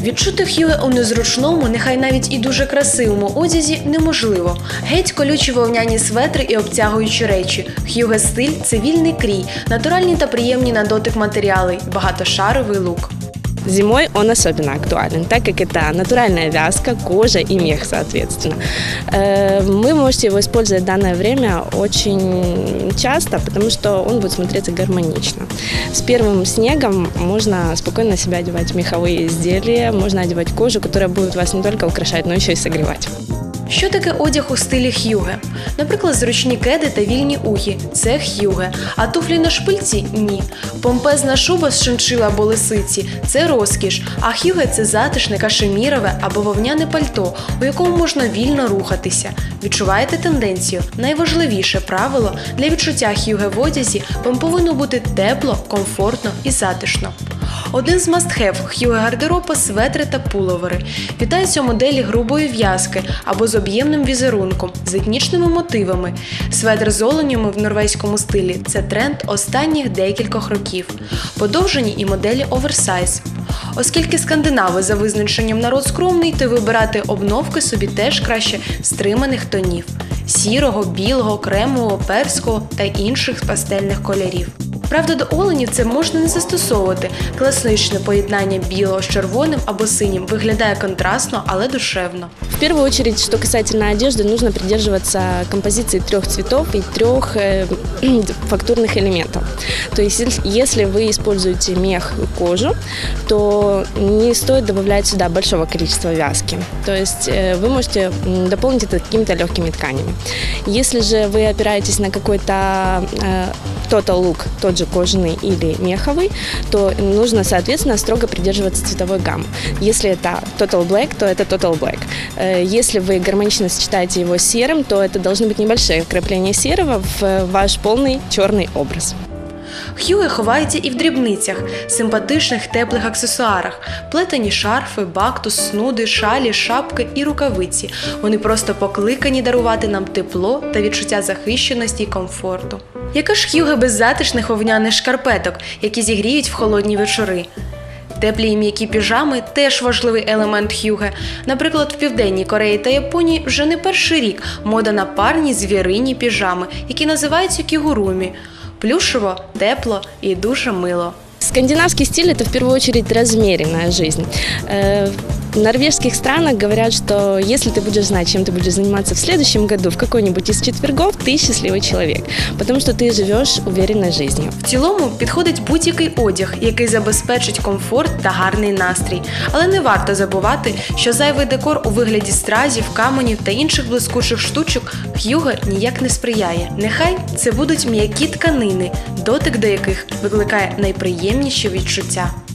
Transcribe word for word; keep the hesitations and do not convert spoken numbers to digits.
Відчути х'юге у незручному, нехай навіть і дуже красивому одязі неможливо. Геть колючі вовняні светри і обтягуючі речі. Х'юге стиль – це вільний крій, натуральні та приємні на дотик матеріали, багатошаровий лук. Зимой он особенно актуален, так как это натуральная вязка, кожа и мех, соответственно. Вы можете его использовать в данное время очень часто, потому что он будет смотреться гармонично. С первым снегом можно спокойно себя одевать в меховые изделия, можно одевать кожу, которая будет вас не только украшать, но еще и согревать. Що таке одяг у стилі х'юге? Наприклад, зручні кеди та вільні ухи – це х'юге, а туфлі на шпильці – ні. Помпезна шуба з шиншили або лисиці – це розкіш, а х'юге – це затишне кашемірове або вовняне пальто, у якому можна вільно рухатися. Відчуваєте тенденцію? Найважливіше правило – для відчуття х'юге в одязі вам повинно бути тепло, комфортно і затишно. Один з must-have х'юге гардероба – светри та пуловери. Вітаються моделі грубої в'язки або з об'ємним візерунком, з етнічними мотивами. Светр з оленями в норвезькому стилі – це тренд останніх декількох років. Подовжені і моделі оверсайз. Оскільки скандинави за визначенням народ скромний, то вибирати обновки собі теж краще стриманих тонів – сірого, білого, кремового, перського та інших пастельних кольорів. Правда, до оленів це можна не застосовувати. Класичне поєднання білого з червоним або синім виглядає контрастно, але душевно. В первую очередь, что касательно одежды, нужно придерживаться композиции трех цветов и трех э, фактурных элементов. То есть, если вы используете мех и кожу, то не стоит добавлять сюда большого количества вязки. То есть, э, вы можете дополнить это какими-то легкими тканями. Если же вы опираетесь на какой-то э, total look, тот же кожаный или меховый, то нужно, соответственно, строго придерживаться цветовой гаммы. Если это total black, то это total black. Если вы гармонично сочетаете его с серым, то это должны быть небольшие вкрапления серого в ваш полный черный образ. Х'юге ховається і в дрібницях, симпатичних теплих аксесуарах. Плетені шарфи, бактус, снуди, шалі, шапки і рукавиці. Вони просто покликані дарувати нам тепло та відчуття захищеності і комфорту. Яке ж х'юге без затишних вовняних шкарпеток, які зігріють в холодні вечори? Теплі і м'які піжами – теж важливий елемент х'юге. Наприклад, в Південній Кореї та Японії вже не перший рік мода на парні звірині піжами, які називаються кігурумі. Плюшево, тепло і дуже мило. Скандинавский стиль – это в первую очередь размеренная жизнь. В норвежских странах говорят, что если ты будешь знать, чем ты будешь заниматься в следующем году, в какой-нибудь из четвергов, ты счастливый человек, потому что ты живешь уверенной жизнью. В цілому підходить будь-який одяг, який забезпечить комфорт та гарний настрій. Але не варто забувати, що зайвий декор у вигляді стразів, каменів та інших блискучих штучок х'юге ніяк не сприяє. Нехай це будуть м'які тканини, дотик до яких викликає найприємніші відчуття.